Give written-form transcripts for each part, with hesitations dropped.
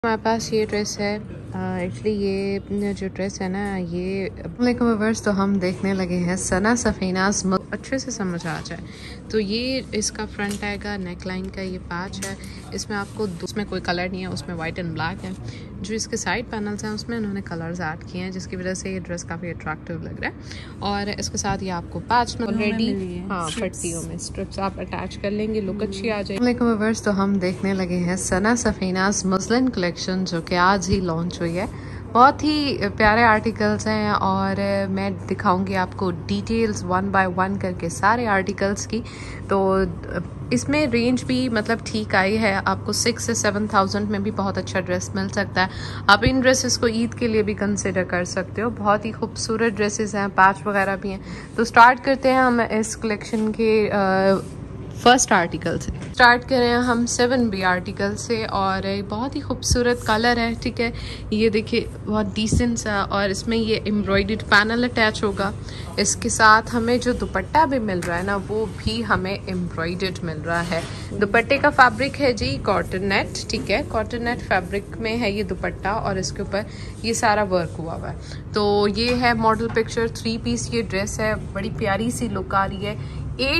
हमारे पास ये ड्रेस है। एक्चुअली ये जो ड्रेस है ना, ये व्यूअर्स तो हम देखने लगे हैं सना सफ़ीनाज़ अच्छे से समझ आ जाए तो ये इसका फ्रंट आएगा, नेक लाइन का ये पैच है। इसमें आपको उसमें कोई कलर नहीं है, उसमें वाइट एंड ब्लैक है। जो इसके साइड पैनल्स हैं उसमें उन्होंने कलर्स ऐड किए हैं, जिसकी वजह से ये ड्रेस काफ़ी अट्रैक्टिव लग रहा है। और इसके साथ ये आपको पैच ऑलरेडी पट्टियों में स्ट्रिप्स आप अटैच कर लेंगे, लुक अच्छी आ जाएगी। व्यूअर्स तो हम देखने लगे हैं सना सफ़ीनाज़ मसलिन कलेक्शन, जो कि आज ही लॉन्च हुई है। बहुत ही प्यारे आर्टिकल्स हैं और मैं दिखाऊंगी आपको डिटेल्स 1 बाय 1 करके सारे आर्टिकल्स की। तो इसमें रेंज भी मतलब ठीक आई है, आपको 6 से 7,000 में भी बहुत अच्छा ड्रेस मिल सकता है। आप इन ड्रेसेस को ईद के लिए भी कंसिडर कर सकते हो। बहुत ही खूबसूरत ड्रेसेस हैं, पैच वगैरह भी हैं। तो स्टार्ट करते हैं हम इस कलेक्शन के फर्स्ट आर्टिकल से। स्टार्ट करें हम 7B आर्टिकल से और बहुत ही खूबसूरत कलर है, ठीक है। ये देखिए बहुत डिसेंट सा, और इसमें ये एम्ब्रॉयडर्ड पैनल अटैच होगा। इसके साथ हमें जो दुपट्टा भी मिल रहा है ना, वो भी हमें एम्ब्रॉयडर्ड मिल रहा है। दुपट्टे का फैब्रिक है जी कॉटन नेट, ठीक है। कॉटन नेट फैब्रिक में है ये दुपट्टा और इसके ऊपर ये सारा वर्क हुआ हुआ है। तो ये है मॉडल पिक्चर। 3 पीस ये ड्रेस है, बड़ी प्यारी सी लुक आ रही है।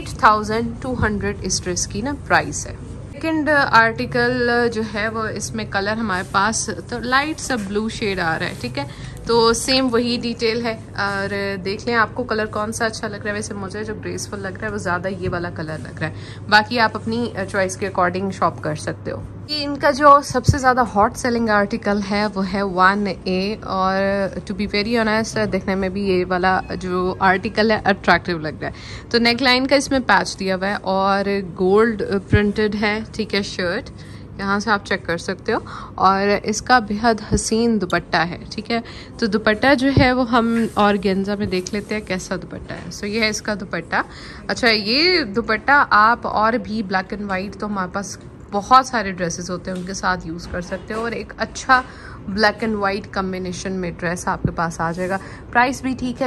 8,200 इस ड्रेस की ना प्राइस है। सेकेंड आर्टिकल जो है वो इसमें कलर हमारे पास तो लाइट सा ब्लू शेड आ रहा है, ठीक है। तो सेम वही डिटेल है और देख लें आपको कलर कौन सा अच्छा लग रहा है। वैसे मुझे जो ग्रेसफुल लग रहा है वो ज़्यादा ये वाला कलर लग रहा है, बाकी आप अपनी चॉइस के अकॉर्डिंग शॉप कर सकते हो। ये इनका जो सबसे ज़्यादा हॉट सेलिंग आर्टिकल है वो है 1A, और टू बी वेरी ऑनेस्ट देखने में भी ये वाला जो आर्टिकल है अट्रैक्टिव लग रहा है। तो नेक लाइन का इसमें पैच दिया हुआ है और गोल्ड प्रिंटेड है, ठीक है। शर्ट यहाँ से आप चेक कर सकते हो और इसका बेहद हसीन दुपट्टा है, ठीक है। तो दुपट्टा जो है वो हम ऑर्गेन्जा में देख लेते हैं कैसा दुपट्टा है। सो ये है इसका दुपट्टा। अच्छा, ये दुपट्टा आप और भी ब्लैक एंड वाइट, तो हमारे पास बहुत सारे ड्रेसेस होते हैं उनके साथ यूज़ कर सकते हो, और एक अच्छा ब्लैक एंड वाइट कम्बिनेशन में ड्रेस आपके पास आ जाएगा। प्राइस भी ठीक है,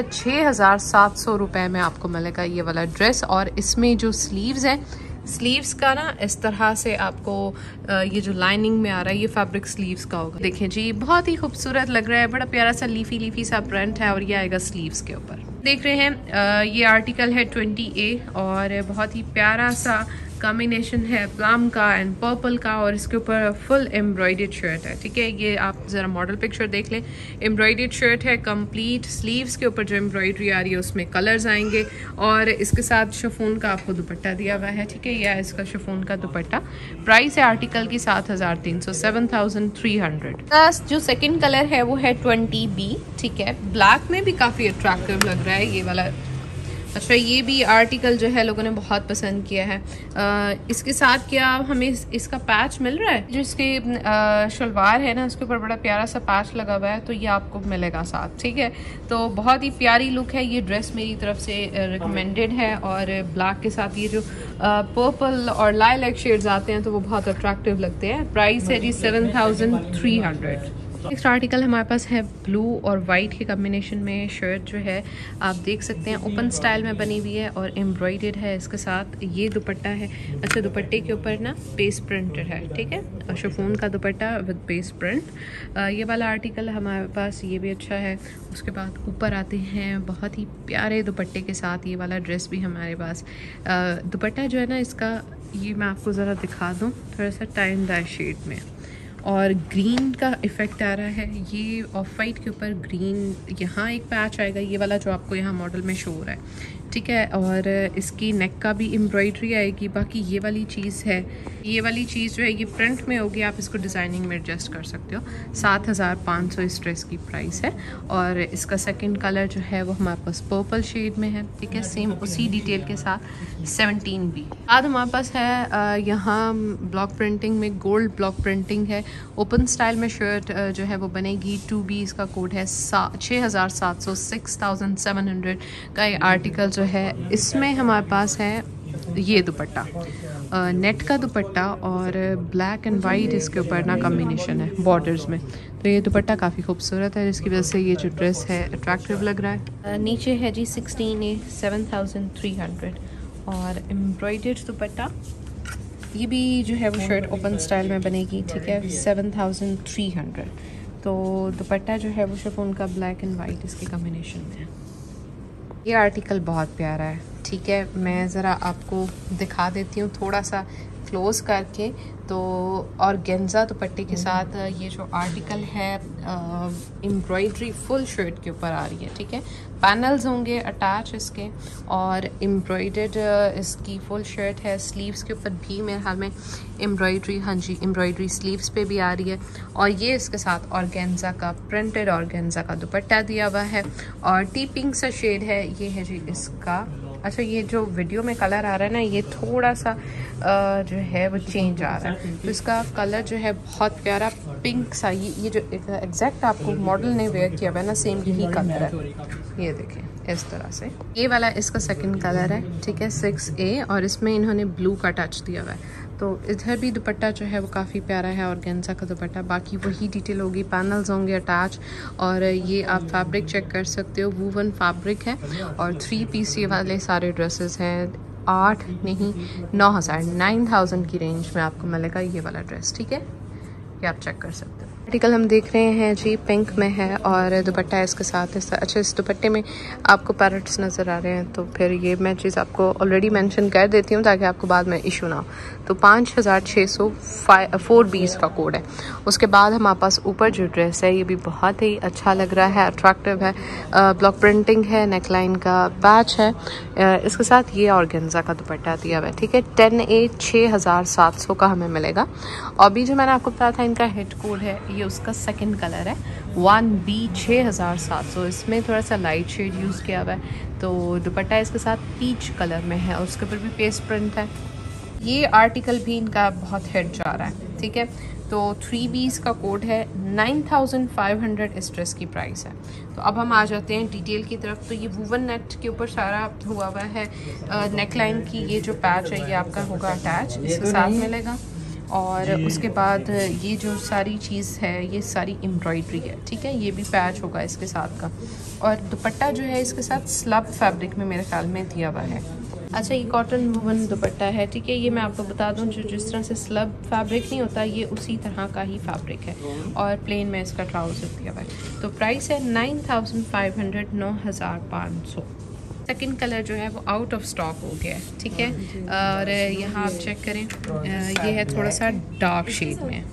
6,700 रुपये में आपको मिलेगा ये वाला ड्रेस। और इसमें जो स्लीव्स हैं, स्लीव्स का ना इस तरह से आपको ये जो लाइनिंग में आ रहा है ये फैब्रिक स्लीव्स का होगा। देखें जी, बहुत ही खूबसूरत लग रहा है, बड़ा प्यारा सा लीफी सा प्रिंट है और ये आएगा स्लीव्स के ऊपर। देख रहे हैं ये आर्टिकल है 20A और बहुत ही प्यारा सा कॉम्बिनेशन है प्लम का एंड पर्पल का, और इसके ऊपर फुल एम्ब्रॉयडर्ड शर्ट है, ठीक है। ये आप ज़रा मॉडल पिक्चर देख लें। एम्ब्रॉयडर्ड शर्ट है कंप्लीट, स्लीव्स के ऊपर जो एम्ब्रॉयडरी आ रही है उसमें कलर्स आएंगे, और इसके साथ शिफॉन का आपको दुपट्टा दिया हुआ है, ठीक है। यह इसका शिफॉन का दुपट्टा। प्राइस है आर्टिकल की 7,300, 7,300। प्लस जो सेकेंड कलर है वो है 20B, ठीक है। ब्लैक में भी काफ़ी अट्रैक्टिव लग रहा है ये वाला। अच्छा, ये भी आर्टिकल जो है लोगों ने बहुत पसंद किया है। इसके साथ क्या हमें इसका पैच मिल रहा है, जो इसके शलवार है ना उसके ऊपर बड़ा प्यारा सा पैच लगा हुआ है, तो ये आपको मिलेगा साथ, ठीक है। तो बहुत ही प्यारी लुक है। ये ड्रेस मेरी तरफ से रिकमेंडेड है, और ब्लैक के साथ ये जो पर्पल और लाइलैक शेड्स आते हैं तो वो बहुत अट्रैक्टिव लगते हैं। प्राइस है जी 7,300। नेक्स्ट आर्टिकल हमारे पास है ब्लू और वाइट के कॉम्बिनेशन में शर्ट जो है आप देख सकते हैं ओपन स्टाइल में बनी हुई है और एम्ब्रॉयडर्ड है। इसके साथ ये दुपट्टा है। अच्छा, दुपट्टे के ऊपर ना पेस्ट प्रिंटेड है, ठीक है। शिफॉन का दुपट्टा विद पेस्ट प्रिंट। ये वाला आर्टिकल हमारे पास ये भी अच्छा है। उसके बाद ऊपर आते हैं बहुत ही प्यारे दुपट्टे के साथ ये वाला ड्रेस भी हमारे पास। दुपट्टा जो है ना इसका, ये मैं आपको ज़रा दिखा दूँ, थोड़ा सा टाइम डाई शेड में और ग्रीन का इफ़ेक्ट आ रहा है। ये ऑफ वाइट के ऊपर ग्रीन, यहाँ एक पैच आएगा ये वाला जो आपको यहाँ मॉडल में शो हो रहा है, ठीक है। और इसकी नेक का भी एम्ब्रॉयडरी आएगी। बाकी ये वाली चीज़ है, ये वाली चीज़ जो है ये प्रिंट में होगी, आप इसको डिज़ाइनिंग में एडजस्ट कर सकते हो। 7,500 इस ड्रेस की प्राइस है। और इसका सेकंड कलर जो है वो हमारे पास पर्पल शेड में है, ठीक है। सेम उसी डिटेल के साथ 17B। बाद हमारे पास है यहाँ ब्लॉक प्रिंटिंग में गोल्ड ब्लॉक प्रिंटिंग है। ओपन स्टाइल में शर्ट जो है वो बनेगी। 2B इसका कोड है। 6,700, 6,700 का ये आर्टिकल जो है। इसमें हमारे पास है ये दुपट्टा, नेट का दुपट्टा, और ब्लैक एंड वाइट इसके ऊपर ना कॉम्बिनेशन है बॉर्डर्स में। तो ये दुपट्टा काफ़ी खूबसूरत है, जिसकी वजह से ये जो ड्रेस है अट्रैक्टिव लग रहा है। नीचे है जी 16A, 7,300 और एम्ब्रॉयडर्ड दुपट्टा। ये भी जो है वो शर्ट ओपन स्टाइल में बनेगी, ठीक है, 7300। तो दुपट्टा जो है वो शिफॉन का ब्लैक एंड वाइट इसके कॉम्बिनेशन में है। ये आर्टिकल बहुत प्यारा है, ठीक है, मैं ज़रा आपको दिखा देती हूँ थोड़ा सा क्लोज करके। तो ऑर्गेन्जा दुपट्टे के साथ ये जो आर्टिकल है एम्ब्रॉयडरी फुल शर्ट के ऊपर आ रही है, ठीक है, पैनल्स होंगे अटैच इसके और एम्ब्रॉयडर्ड इसकी फुल शर्ट है। स्लीव्स के ऊपर भी मेरे ख्याल में एम्ब्रॉयडरी, हाँ जी, एम्ब्रॉयडरी स्लीव्स पे भी आ रही है। और ये इसके साथ ऑर्गेन्जा का, प्रिंटेड ऑर्गेन्जा का दुपट्टा दिया हुआ है और टी पिंक सा शेड है, ये है जी इसका। अच्छा, ये जो वीडियो में कलर आ रहा है ना, ये थोड़ा सा जो है वो चेंज आ रहा है, तो इसका कलर जो है बहुत प्यारा पिंक सा, ये जो एग्जैक्ट आपको मॉडल ने वेयर किया हुआ है ना, सेम यही कलर है, ये देखें इस तरह से। ये वाला इसका सेकंड कलर है, ठीक है, 6A, और इसमें इन्होंने ब्लू का टच दिया हुआ है। तो इधर भी दुपट्टा जो है वो काफ़ी प्यारा है, ऑर्गेन्जा का दुपट्टा, बाकी वही डिटेल होगी, पैनल्स होंगे अटैच। और ये आप फैब्रिक चेक कर सकते हो, वूवन फैब्रिक है और 3 पीस ये वाले सारे ड्रेसेस हैं। 8 नहीं 9000 की रेंज में आपको मिलेगा ये वाला ड्रेस, ठीक है, ये आप चेक कर सकते हो। आर्टिकल हम देख रहे हैं जी पिंक में है और दुपट्टा इसके साथ है। अच्छा, इस दुपट्टे में आपको पैरट्स नज़र आ रहे हैं, तो फिर ये मैं चीज़ आपको ऑलरेडी मेंशन कर देती हूँ ताकि आपको बाद में इशू ना हो। तो 5600 420 का कोड है। उसके बाद हमारे पास ऊपर जो ड्रेस है ये भी बहुत ही अच्छा लग रहा है, अट्रैक्टिव है, ब्लॉक प्रिंटिंग है, नेकलाइन का पैच है, इसके साथ ये ऑर्गेन्जा का दुपट्टा दिया हुआ है, ठीक है। 10A 6700 का हमें मिलेगा। और भी जो मैंने आपको बताया था इनका हेड कोड है, ये उसका सेकंड कलर है 1B 6700, इसमें थोड़ा सा लाइट शेड यूज़ किया हुआ है। तो दुपट्टा इसके साथ पीच कलर में है, उसके ऊपर भी पेस्ट प्रिंट है। ये आर्टिकल भी इनका बहुत हिट जा रहा है, ठीक है। तो 3B का कोड है, 9500 इस ड्रेस की प्राइस है। तो अब हम आ जाते हैं डिटेल की तरफ। तो ये वूवन नेट के ऊपर सारा हुआ हुआ है, नेकलाइन की ये जो पैच है ये आपका होगा अटैच, इसके साथ मिलेगा। और उसके बाद ये जो सारी चीज़ है ये सारी एम्ब्रॉयडरी है, ठीक है, ये भी पैच होगा इसके साथ का। और दुपट्टा जो है इसके साथ स्लब फैब्रिक में मेरे ख्याल में दिया हुआ है। अच्छा, ये कॉटन वूवन दुपट्टा है, ठीक है, ये मैं आपको बता दूं जो जिस तरह से स्लब फैब्रिक नहीं होता ये उसी तरह का ही फैब्रिक है और प्लेन में इसका ट्राउज़र दिया हुआ है। तो प्राइस है 9500, 9500। सेकंड कलर जो है वो आउट ऑफ स्टॉक हो गया है, ठीक है। और यहाँ आप चेक करें, ये है थोड़ा सा डार्क शेड में,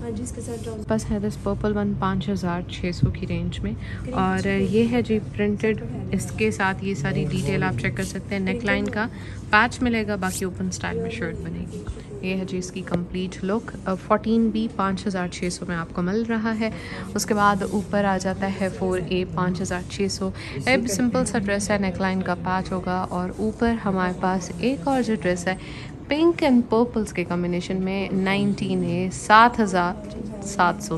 बस है दिस पर्पल वन 5600 की रेंज में। और ये है जी प्रिंटेड, इसके साथ ये सारी डिटेल आप चेक कर सकते हैं। नेकलाइन का पैच मिलेगा, बाकी ओपन स्टाइल में शर्ट बनेगी। ये है जी इसकी कंप्लीट लुक। 14B 5600 में आपको मिल रहा है। उसके बाद ऊपर आ जाता है 4A 5600। एक सिंपल सा ड्रेस है, नेकलाइन का पैच होगा। और ऊपर हमारे पास एक और जो ड्रेस है पिंक एंड पर्पल्स के कॉम्बिनेशन में 19A 7700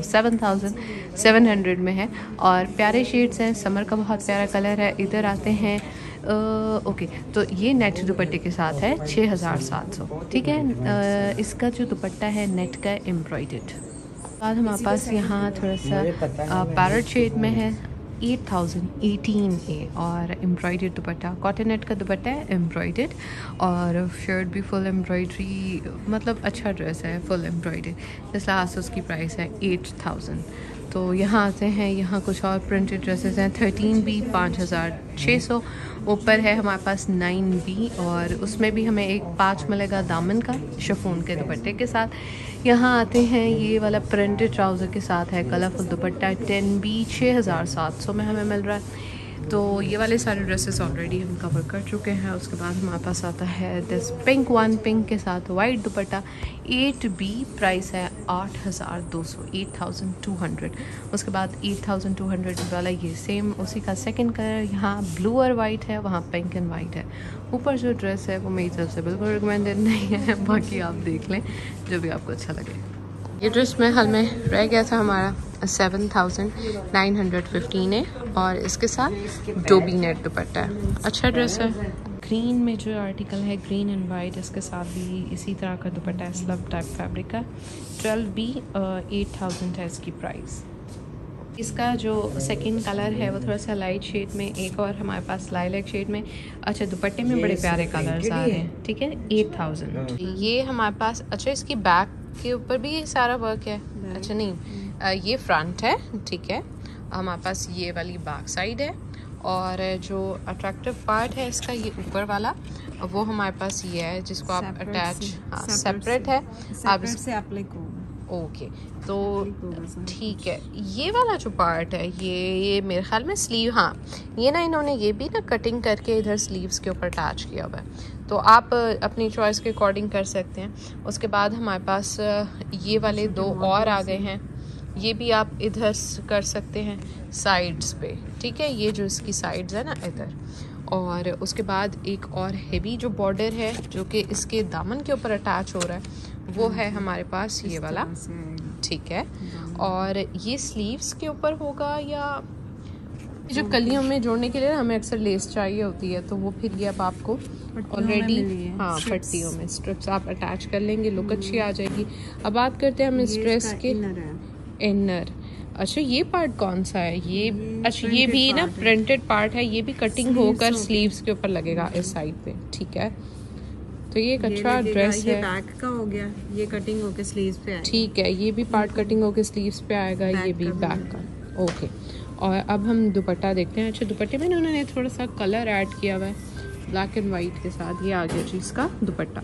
7700 में है और प्यारे शेड्स हैं। समर का बहुत प्यारा कलर है। इधर आते हैं ओके, तो ये नेट दुपट्टे के साथ है 6700, ठीक है। इसका जो दुपट्टा है नेट का एम्ब्रॉयडर्ड। बाद हमारे पास यहाँ थोड़ा सा पैरेट शेड में है 8018A और एम्ब्रॉयडर्ड दुपट्टा, कॉटन नेट का दुपट्टा है एम्ब्रॉयडर्ड और शर्ट भी फुल एम्ब्रॉयडरी, मतलब अच्छा ड्रेस है फुल एम्ब्रॉयडर्ड। इस लिहाज से उसकी प्राइस है 8000। तो यहाँ आते हैं, यहाँ कुछ और प्रिंटेड ड्रेसेस हैं। 13B 5600। ऊपर है हमारे पास 9B और उसमें भी हमें एक पैच मिलेगा दामन का शिफॉन के दुपट्टे के साथ। यहाँ आते हैं, ये वाला प्रिंटेड ट्राउज़र के साथ है कलरफुल दुपट्टा 10B 6700 में हमें मिल रहा है। तो ये वाले सारे ड्रेसेस ऑलरेडी हम कवर कर चुके हैं। उसके बाद हमारे पास आता है दिस पिंक वन, पिंक के साथ वाइट दुपट्टा 8B, प्राइस है 8200 8200। उसके बाद 8200 वाला ये सेम उसी का सेकंड कलर, यहाँ ब्लू और वाइट है, वहाँ पिंक एंड वाइट है। ऊपर जो ड्रेस है वो मेरी तरफ से बिल्कुल रिकमेंडेड नहीं है, बाकी आप देख लें जो भी आपको अच्छा लगे। ये ड्रेस में हाल में रह गया था हमारा 7915 है और इसके साथ डोबी नेट दुपट्टा है। अच्छा ड्रेस है। ग्रीन में जो आर्टिकल है ग्रीन एंड वाइट, इसके साथ भी इसी तरह का दुपट्टा है, स्लब टाइप फैब्रिक का। 12B 8000 है इसकी प्राइस। इसका जो सेकंड कलर है वो थोड़ा सा लाइट शेड में, एक और हमारे पास लाइलैक शेड में। अच्छा, दुपट्टे में बड़े प्यारे कलर्स आ रहे हैं। ठीक है, 8000। ये हमारे पास, अच्छा इसकी बैक के ऊपर भी ये सारा वर्क है। अच्छा नहीं, ये फ्रंट है। ठीक है, हमारे पास ये वाली बैक साइड है, और जो अट्रैक्टिव पार्ट है इसका ये ऊपर वाला, वो हमारे पास ये है जिसको आप अटैच, सेपरेट है, आप से अप्लाई होगा। ओके, तो ठीक है। ये वाला जो पार्ट है ये मेरे ख्याल में स्लीव, हाँ ये ना इन्होंने ये भी ना कटिंग करके इधर स्लीव्स के ऊपर अटैच किया हुआ है, तो आप अपनी चॉइस के अकॉर्डिंग कर सकते हैं। उसके बाद हमारे पास ये वाले दो और आ गए हैं, ये भी आप इधर कर सकते हैं साइड्स पे। ठीक है, ये जो इसकी साइड्स है ना इधर, और उसके बाद एक और हेवी जो बॉर्डर है जो कि इसके दामन के ऊपर अटैच हो रहा है, वो है हमारे पास ये वाला। ठीक है, और ये स्लीव्स के ऊपर होगा, या जो कलियों में जोड़ने के लिए हमें अक्सर लेस चाहिए होती है, तो वो फिर ये अब आपको ऑलरेडी, हाँ पट्टियों में स्ट्रिप्स आप अटैच कर लेंगे, लुक अच्छी आ जाएगी। अब बात करते हैं हम इस ड्रेस के इनर। अच्छा, ये पार्ट कौन सा है? ये अच्छा, ये भी ना प्रिंटेड पार्ट है, ये भी कटिंग होकर स्लीव्स के ऊपर लगेगा इस साइड पे। ठीक है, तो ये एक अच्छा ड्रेस है। बैक का हो गया, ये कटिंग होके स्लीव्स पे आएगा। ठीक है, ये भी पार्ट कटिंग होके स्लीव्स पे आएगा, ये भी बैक का। ओके, और अब हम दुपट्टा देखते हैं। अच्छा, दुपट्टे में उन्होंने थोड़ा सा कलर ऐड किया हुआ है ब्लैक एंड वाइट के साथ। ये आ गया जी इसका दुपट्टा।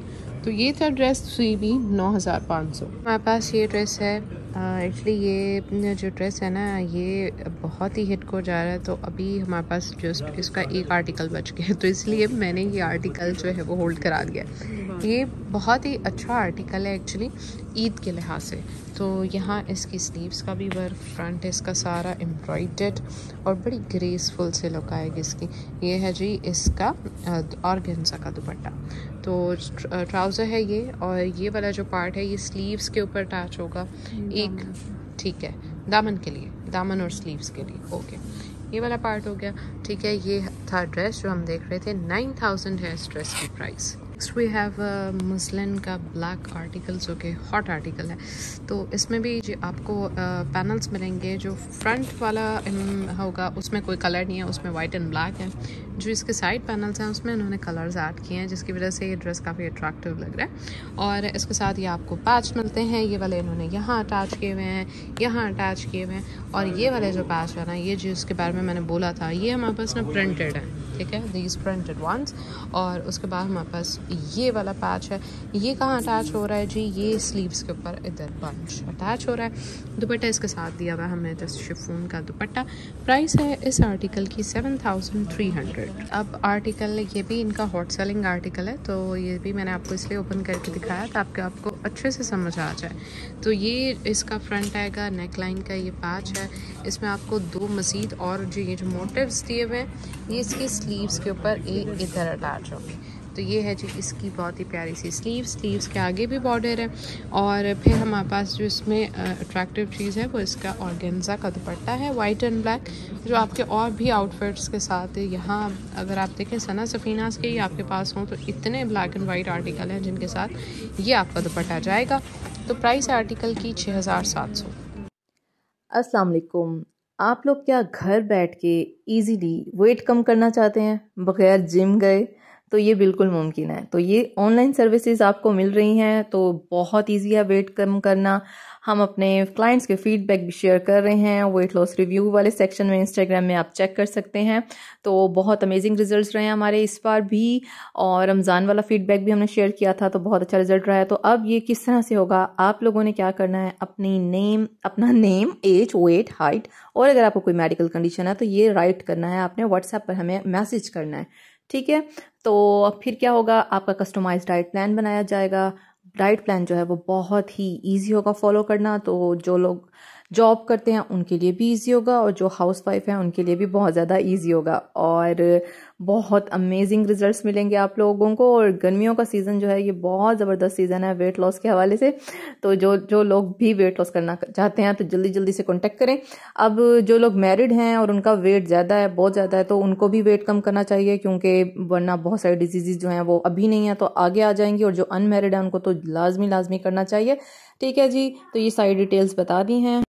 तो ये था ड्रेस 3B 9500। हमारे पास ये ड्रेस है। एक्चुअली ये जो ड्रेस है ना ये बहुत ही हिट को जा रहा है, तो अभी हमारे पास जस्ट इसका एक आर्टिकल बच गया है, तो इसलिए मैंने ये आर्टिकल जो है वो होल्ड करा दिया। ये बहुत ही अच्छा आर्टिकल है एक्चुअली ईद के लिहाज से। तो यहाँ इसकी स्लीव्स का भी वर्क, फ्रंट इसका सारा एम्ब्रॉयडर्ड और बड़ी ग्रेसफुल से लुक आएगी इसकी। ये है जी इसका ऑर्गेन्जा का दुपट्टा। तो ट्राउज़र है ये, और ये वाला जो पार्ट है ये स्लीव्स के ऊपर अटैच होगा एक। ठीक है, दामन के लिए, दामन और स्लीव्स के लिए। ओके, ये वाला पार्ट हो गया। ठीक है, ये था ड्रेस जो हम देख रहे थे। 9000 है इस ड्रेस की price. Next we have muslin का ब्लैक आर्टिकल जो कि हॉट आर्टिकल है। तो इसमें भी जो आपको पैनल्स मिलेंगे, जो फ्रंट वाला होगा उसमें कोई कलर नहीं है, उसमें वाइट एंड ब्लैक है। जो इसके साइड पैनल्स हैं उसमें उन्होंने कलर्स ऐड किए हैं, जिसकी वजह से ये ड्रेस काफ़ी अट्रैक्टिव लग रहा है। और इसके साथ ये आपको पैच मिलते हैं, ये वाले इन्होंने यहाँ अटैच किए हुए हैं, यहाँ अटैच किए हुए हैं। और ये वाले जो पैच है ना, ये जो इसके बारे में मैंने बोला था, ये हमारे पास ना प्रिंटेड है। ठीक है, दीज प्रिंटेड वंस। और उसके बाद हमारे पास ये वाला पैच है। ये कहाँ अटैच हो रहा है जी? ये स्लीव्स के ऊपर इधर बंच अटैच हो रहा है। दुपट्टा इसके साथ दिया हुआ है हमें, तो शिफॉन का दुपट्टा। प्राइस है इस आर्टिकल की 7300। अब आर्टिकल ये भी इनका हॉट सेलिंग आर्टिकल है, तो ये भी मैंने आपको इसलिए ओपन करके दिखाया ताकि आपको अच्छे से समझ आ जाए। तो ये इसका फ्रंट आएगा, नेक लाइन का ये पैच है। इसमें आपको दो मज़ीद और जो ये जो मोटिव्स दिए हुए हैं, ये इसकी स्लीव्स के ऊपर एक इधर अटैच होगी। तो ये है जी इसकी बहुत ही प्यारी सी स्लीव्स के आगे भी बॉर्डर है। और फिर हमारे पास जो इसमें अट्रैक्टिव चीज़ है वो इसका ऑर्गेन्जा का दुपट्टा है, वाइट एंड ब्लैक, जो आपके और भी आउटफिट्स के साथ है। यहाँ अगर आप देखें सना सफ़ीनास के ही आपके पास हों तो इतने ब्लैक एंड वाइट आर्टिकल हैं जिनके साथ ये आपका दुपट्टा जाएगा। तो प्राइस आर्टिकल की 6700। अस्सलाम वालेकुम। आप लोग क्या घर बैठ के इजीली वेट कम करना चाहते हैं बगैर जिम गए? तो ये बिल्कुल मुमकिन है। तो ये ऑनलाइन सर्विसेज आपको मिल रही हैं, तो बहुत इजी है वेट कम करना। हम अपने क्लाइंट्स के फीडबैक भी शेयर कर रहे हैं वेट लॉस रिव्यू वाले सेक्शन में, इंस्टाग्राम में आप चेक कर सकते हैं। तो बहुत अमेजिंग रिजल्ट्स रहे हैं हमारे इस बार भी, और रमज़ान वाला फीडबैक भी हमने शेयर किया था, तो बहुत अच्छा रिजल्ट रहा है। तो अब ये किस तरह से होगा, आप लोगों ने क्या करना है, अपना नेम, एज, वेट, हाइट, और अगर आपको कोई मेडिकल कंडीशन है तो ये राइट करना है आपने, व्हाट्सएप पर हमें मैसेज करना है। ठीक है, तो फिर क्या होगा, आपका कस्टमाइज्ड डाइट प्लान बनाया जाएगा। डाइट प्लान जो है वो बहुत ही इजी होगा फॉलो करना, तो जो लोग जॉब करते हैं उनके लिए भी इजी होगा, और जो हाउसवाइफ हैं उनके लिए भी बहुत ज़्यादा इजी होगा, और बहुत अमेजिंग रिजल्ट्स मिलेंगे आप लोगों को। और गर्मियों का सीज़न जो है ये बहुत ज़बरदस्त सीज़न है वेट लॉस के हवाले से। तो जो लोग भी वेट लॉस करना चाहते हैं तो जल्दी जल्दी से कॉन्टेक्ट करें। अब जो लोग मैरिड हैं और उनका वेट ज़्यादा है, बहुत ज़्यादा है, तो उनको भी वेट कम करना चाहिए, क्योंकि वरना बहुत सारी डिजीज़ जो हैं वो अभी नहीं है तो आगे आ जाएंगी। और जो अनमैरिड है उनको तो लाजमी करना चाहिए। ठीक है जी, तो ये सारी डिटेल्स बता दी हैं।